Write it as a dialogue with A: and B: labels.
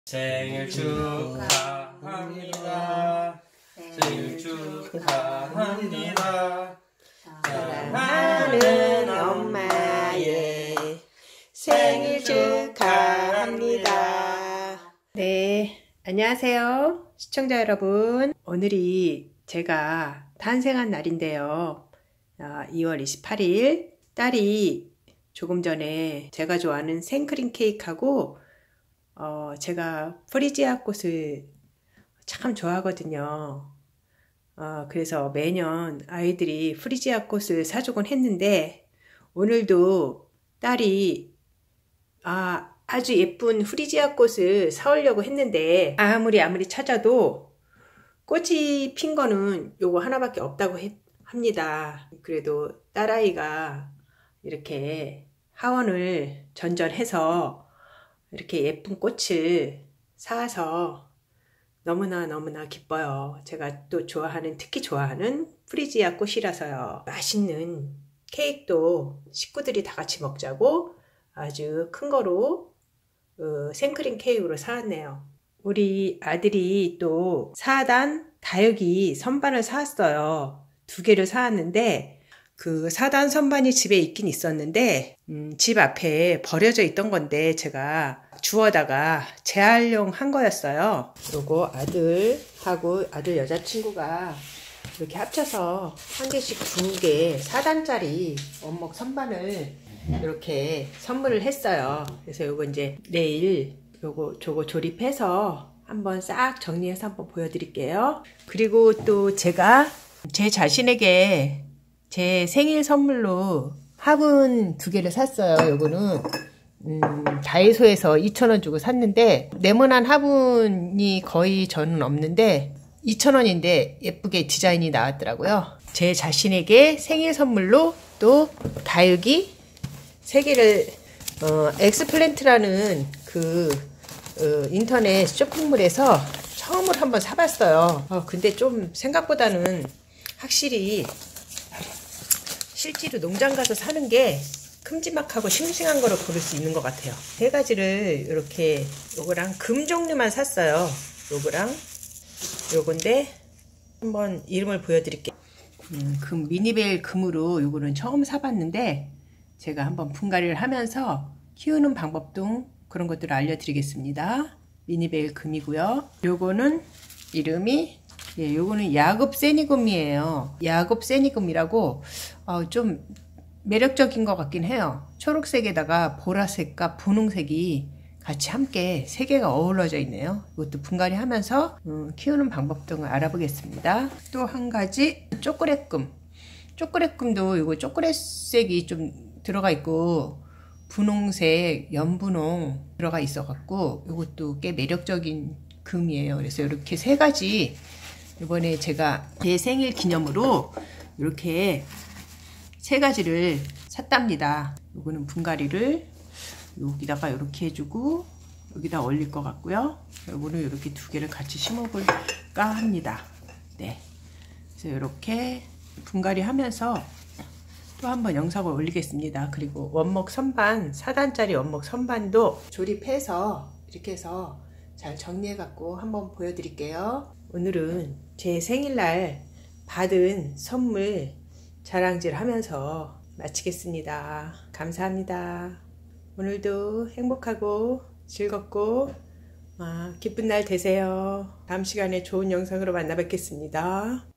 A: 생일 축하합니다. 생일 축하합니다.
B: 사랑하는 엄마의 생일 축하합니다. 네, 안녕하세요 시청자 여러분. 오늘이 제가 탄생한 날인데요. 2월 28일 딸이 조금 전에 제가 좋아하는 생크림 케이크하고 제가 프리지아 꽃을 참 좋아하거든요. 그래서 매년 아이들이 프리지아 꽃을 사주곤 했는데 오늘도 딸이 아주 예쁜 프리지아 꽃을 사오려고 했는데 아무리 찾아도 꽃이 핀 거는 요거 하나밖에 없다고 합니다. 그래도 딸아이가 이렇게 하원을 전전해서 이렇게 예쁜 꽃을 사와서 너무나 기뻐요. 제가 또 특히 좋아하는 프리지아 꽃이라서요. 맛있는 케이크도 식구들이 다 같이 먹자고 아주 큰 거로 생크림 케이크로 사왔네요. 우리 아들이 또 4단 다육이 선반을 사왔어요. 2개를 사왔는데 그 4단 선반이 집에 있긴 있었는데 집 앞에 버려져 있던 건데 제가 주워다가 재활용한 거였어요. 그리고 아들하고 아들 여자친구가 이렇게 합쳐서 한 개씩 2개 4단짜리 원목 선반을 이렇게 선물을 했어요. 그래서 요거 이제 내일 저거 조립해서 한번 싹 정리해서 한번 보여드릴게요. 그리고 또 제가 제 자신에게 제 생일 선물로 화분 2개를 샀어요. 요거는 다이소에서 2,000원 주고 샀는데 네모난 화분이 거의 저는 없는데 2,000원인데 예쁘게 디자인이 나왔더라고요. 제 자신에게 생일 선물로 또 다육이 3개를 엑스플랜트라는 인터넷 쇼핑몰에서 처음으로 한번 사봤어요. 근데 좀 생각보다는 확실히 실제로 농장 가서 사는 게 큼지막하고 싱싱한 거를 고를 수 있는 것 같아요. 3가지를 이렇게 요거랑 금 종류만 샀어요. 요거랑 요건데 한번 이름을 보여드릴게요. 금 미니벨 금으로 요거는 처음 사봤는데 제가 한번 분갈이를 하면서 키우는 방법 등 그런 것들을 알려드리겠습니다. 미니벨 금이고요. 요거는 이름이 요거는 야급 세니금이에요. 야급 세니금이라고 좀 매력적인 것 같긴 해요. 초록색에다가 보라색과 분홍색이 같이 함께 3개가 어우러져 있네요. 이것도 분갈이 하면서 키우는 방법 등을 알아보겠습니다. 또 한 가지 초콜릿금. 초콜릿금도 이거 초콜릿색이 좀 들어가 있고 분홍색 연분홍 들어가 있어 갖고 이것도 꽤 매력적인 금이에요. 그래서 이렇게 3가지 이번에 제가 제 생일 기념으로 이렇게 3가지를 샀답니다. 요거는 분갈이를 여기다가 이렇게 해주고 여기다 올릴 것 같고요. 요거는 이렇게 2개를 같이 심어볼까 합니다. 네. 그래서 이렇게 분갈이 하면서 또 한번 영상을 올리겠습니다. 그리고 원목 선반 4단짜리 원목 선반도 조립해서 이렇게 해서 잘 정리해 갖고 한번 보여드릴게요. 오늘은 제 생일날 받은 선물 자랑질 하면서 마치겠습니다. 감사합니다. 오늘도 행복하고 즐겁고 기쁜 날 되세요. 다음 시간에 좋은 영상으로 만나 뵙겠습니다.